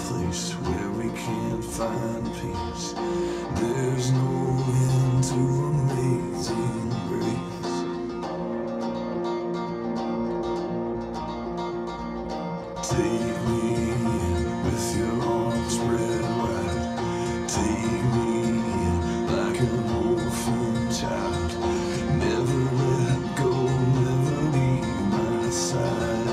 place where we can't find peace. There's no end to amazing grace. Take me in with your arms spread wide. Take me in like an orphan child. Never let go, never leave my side.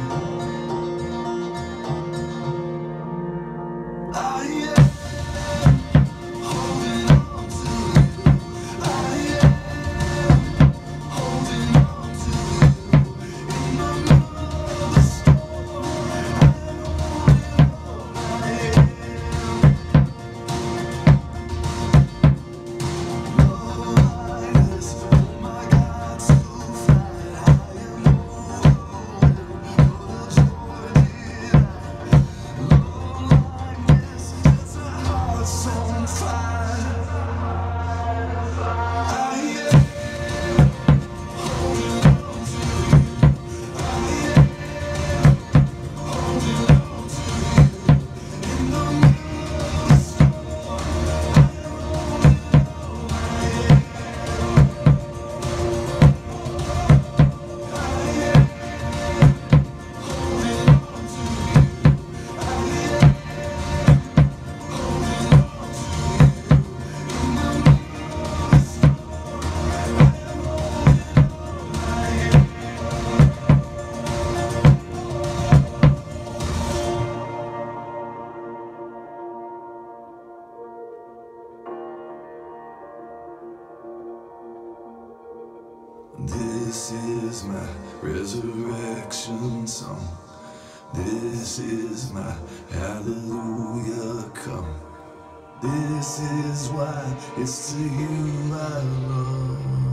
This is my resurrection song. This is my hallelujah come. This is why it's to you I run.